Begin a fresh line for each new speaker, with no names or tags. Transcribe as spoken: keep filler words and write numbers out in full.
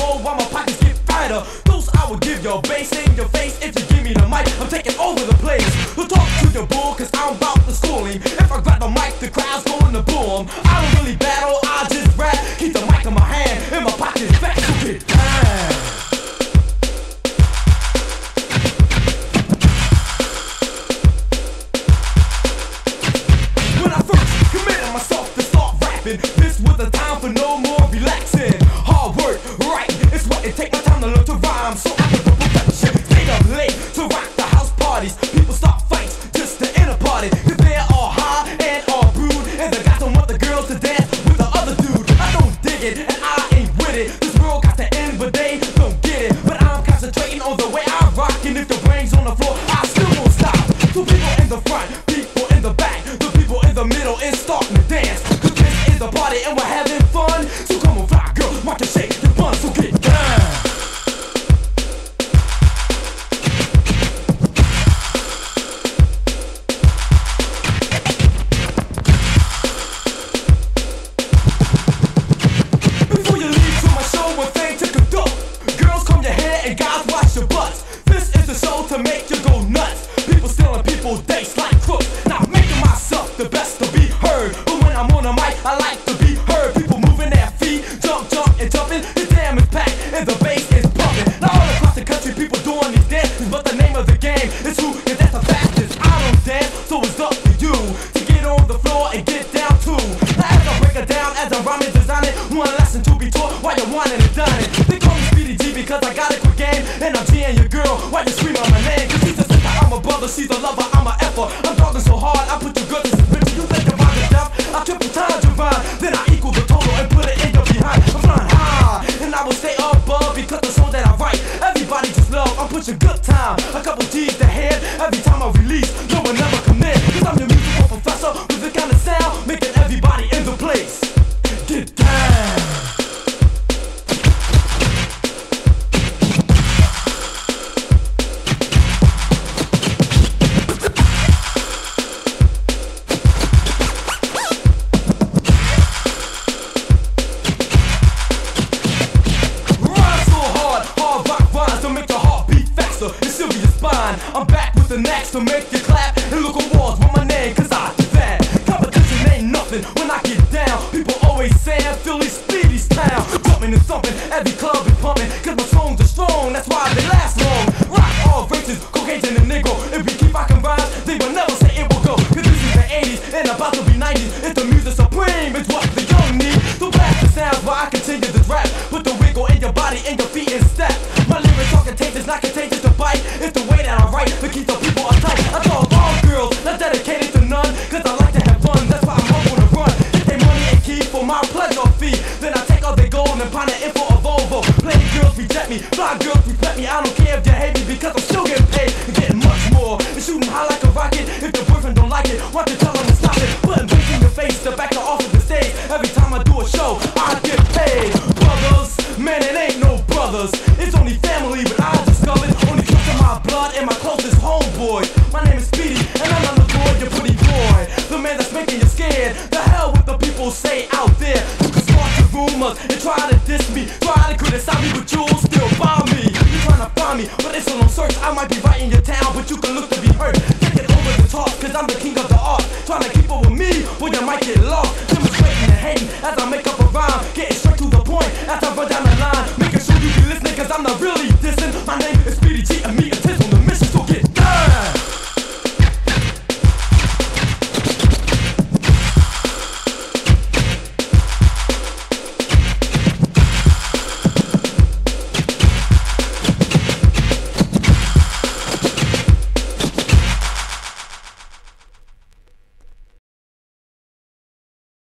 more while my pockets get fatter. Those I will give your bass in your face if you give me the mic. I'm taking over the place. We'll talk to your bull, cause I'm about to school him. If I grab the mic, the crowd's going to boo him. I don't really battle, I just rap. Keep the mic in my hand, and my pocket's fat, so get down. When I first committed myself to start rapping, this was the time for no more relaxing. Hard work, right, it's what it takes. My time to learn to rhyme, so I can perfection. Stayed up late to rock the house parties. People start fights just to enter party. Cause they're all high and all rude, and the guys don't want the girls to dance with the other dude. I don't dig it, and I ain't with it. This world got to end, but they don't get it. But I'm concentrating on the way I rock, and if the brain's on the floor, I still won't stop. Two people in the front, people in the back, the people in the middle is starting to dance. Cause this is the party and we're having fun. So come on, fly girl, rock and shake the bun, so get down. Before you leave to my show, one thing to conduct. Girls, comb your hair and guys, wash your butts. This is the show to make you go nuts. People stealing people's dates like crooks. Not making myself the best to be heard, but when I'm on the mic, I like to be heard. People moving their feet, jump, jump, and jumping. The jam is packed and the bass is pumping. Now all across the country, people doing these dances, but the name of the game is who can dance the fastest. I don't dance, so it's up to you to get on the floor and get down too. Now as I break it down, as I'm rhyming, designing, one lesson to be taught while you're whining and dining. They call me Speedy G because I got a quick game, and I'm G'ing your girl while you scream out my name. Cause she's a sister, I'm a brother, she's a lover, I'm a effer. I'm talking so hard, I put you good to suspension. You think about the death, I triple time your rhyme, then I equal the total and put it in your behind. I'm flying high, and I will stay above because the song that I write, everybody just love. I'm pushing good time, a couple G's to head every time I release. No one never come in, cause I'm your musical professor with the kind of sound making everybody in the place get down. It's serious spine. I'm back with the next to make you clap and look awards with my name, cause I do that. Competition ain't nothing when I get down. People always saying Philly Speedy's town. Jumping and thumping, every club is pumping, cause my songs are strong, that's why they last long. Rock all races, Caucasian and Negro. If we keep rocking rhymes, they will never say it will go. Cause this is the eighties and about to be nineties. It's the music supreme, it's what the young need. So blast the sounds while I continue to rap. Put the wiggle in your body and your feet in step. My lyrics are contagious, not contagious to bite. It's the way that I write to keep the people uptight. I call all girls, not dedicated to none, cause I like to have fun, that's why I'm up on the run. Get their money and keep for my pleasure fee. Then I take all their gold and pound it in for a Volvo. Plain girls reject me, fly girls respect me. I don't care if you hate me because I'm still getting paid and getting much more. And shooting high like a rocket, if your boyfriend don't like it, why don't you tell him to stop it? Putting bass in your face, to back her off of the stage. Every time I do a show, I get paid. Brothers, man, it ain't no brothers. It's only family, but I discovered only trust in my blood and my closest homeboy. My name is Speedy, and I'm not the boy, your pretty boy. The man that's making you scared. The hell with the people say out there. You can start your rumors and try to diss me, try to criticize me, but you'll still bomb me. You're trying to find me, but it's a long search. I might be right in your town, but you can look to be hurt. Take it over the top, cause I'm the king of the art. Trying to keep up with me, well you might get lost. Demonstrating and hating as I make up a rhyme, getting straight to the point as I run down the line, making sure you be listening, cause I'm not really